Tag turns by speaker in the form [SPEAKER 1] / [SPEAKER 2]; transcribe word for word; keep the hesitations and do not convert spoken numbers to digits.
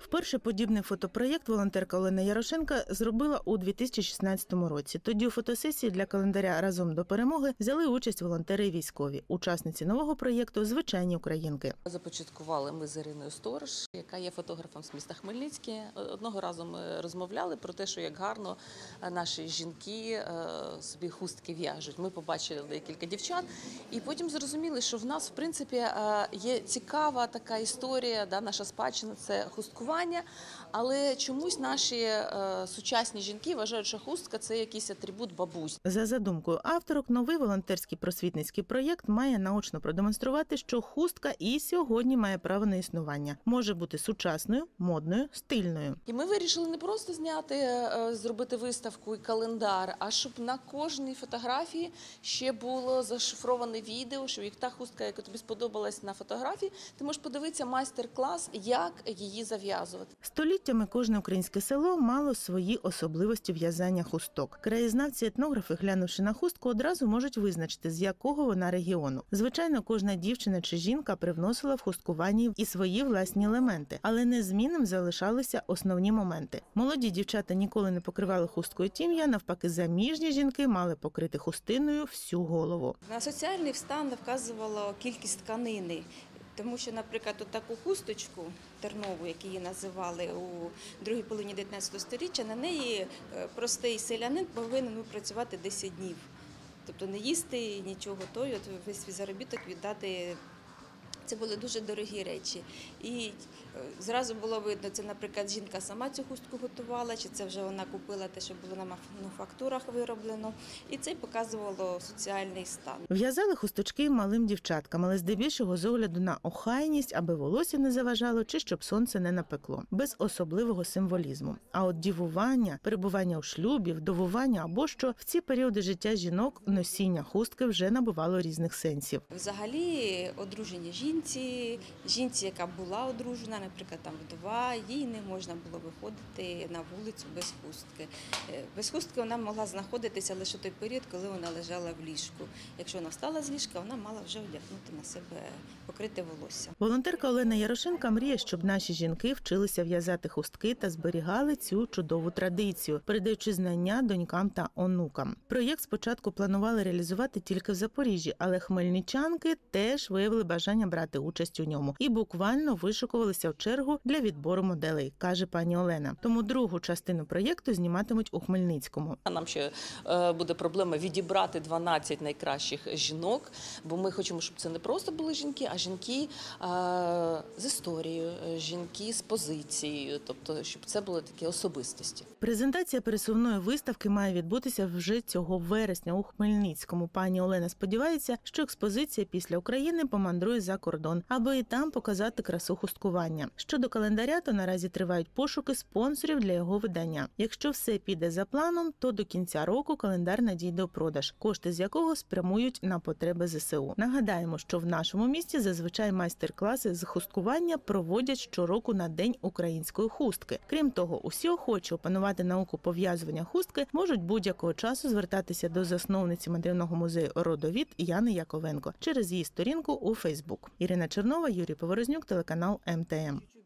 [SPEAKER 1] Вперше подібний фотопроєкт волонтерка Олена Ярошенка зробила у дві тисячі шістнадцятому році. Тоді у фотосесії для календаря «Разом до перемоги» взяли участь волонтери і військові. Учасниці нового проєкту – звичайні українки.
[SPEAKER 2] Започаткували ми з Іриною Сторож, яка є фотографом з міста Хмельницьке. Одного разу ми розмовляли про те, що як гарно наші жінки собі хустки в'яжуть. Ми побачили декілька дівчат і потім зрозуміли, що в нас, в принципі, є цікава така історія, да, наша спадщина – це хусткування, але чомусь наші е, сучасні жінки вважають, що хустка – це якийсь атрибут бабусь.
[SPEAKER 1] За задумкою авторок, новий волонтерський просвітницький проєкт має наочно продемонструвати, що хустка і сьогодні має право на існування. Може бути сучасною, модною, стильною.
[SPEAKER 2] І ми вирішили не просто зняти, е, зробити виставку і календар, а щоб на кожній фотографії ще було зашифроване відео, що як та хустка, яка тобі сподобалась на фотографії, ти можеш подивитися майстер-клас, як її зав'язувати.
[SPEAKER 1] Століттями кожне українське село мало свої особливості в'язання хусток. Краєзнавці, етнографи, глянувши на хустку, одразу можуть визначити, з якого вона регіону. Звичайно, кожна дівчина чи жінка привносила в хусткуванні і свої власні елементи, але незмінним залишалися основні моменти. Молоді дівчата ніколи не покривали хусткою тім'я, навпаки, заміжні жінки мали покрити хустиною всю голову.
[SPEAKER 3] На соціальний стан вказувала кількість тканини. Тому що, наприклад, таку хусточку тернову, яку її називали у другій половині дев'ятнадцятого сторіччя, на неї простий селянин повинен працювати десять днів. Тобто не їсти нічого, той, от весь свій заробіток віддати. Це були дуже дорогі речі. І зразу було видно, це, наприклад, жінка сама цю хустку готувала, чи це вже вона купила те, що було на мануфактурах вироблено. І це показувало соціальний стан.
[SPEAKER 1] В'язали хусточки малим дівчаткам, але здебільшого з огляду на охайність, аби волосся не заважало, чи щоб сонце не напекло. Без особливого символізму. А от дівування, перебування у шлюбі, вдовування або що, в ці періоди життя жінок носіння хустки вже набувало різних сенсів.
[SPEAKER 3] Взагалі, одружені жінки, Жінці, жінці, яка була одружена, наприклад, там вдова, їй не можна було виходити на вулицю без хустки. Без хустки вона могла знаходитися лише той період, коли вона лежала в ліжку. Якщо вона встала з ліжка, вона мала вже одягнути на себе покрите волосся.
[SPEAKER 1] Волонтерка Олена Ярошенка мріє, щоб наші жінки вчилися в'язати хустки та зберігали цю чудову традицію, передаючи знання донькам та онукам. Проєкт спочатку планували реалізувати тільки в Запоріжжі, але хмельничанки теж виявили бажання брати участь у ньому і буквально вишикувалися в чергу для відбору моделей, каже пані Олена. Тому другу частину проєкту зніматимуть у Хмельницькому.
[SPEAKER 2] Нам ще буде проблема відібрати дванадцять найкращих жінок, бо ми хочемо, щоб це не просто були жінки, а жінки з історією, жінки з позицією, тобто щоб це були такі особистості.
[SPEAKER 1] Презентація пересувної виставки має відбутися вже цього вересня у Хмельницькому. Пані Олена сподівається, що експозиція після України помандрує за кордон, аби і там показати красу хусткування. Щодо календаря, то наразі тривають пошуки спонсорів для його видання. Якщо все піде за планом, то до кінця року календар надійде у продаж, кошти з якого спрямують на потреби зе се у. Нагадаємо, що в нашому місті зазвичай майстер-класи з хусткування проводять щороку на День української хустки. Крім того, усі охочі опанувати науку пов'язування хустки можуть будь-якого часу звертатися до засновниці мандрівного музею «Родовід» Яни Яковенко через її сторінку у Фейсбук. Ірина Чернова, Юрій Поворознюк, телеканал ем те ем.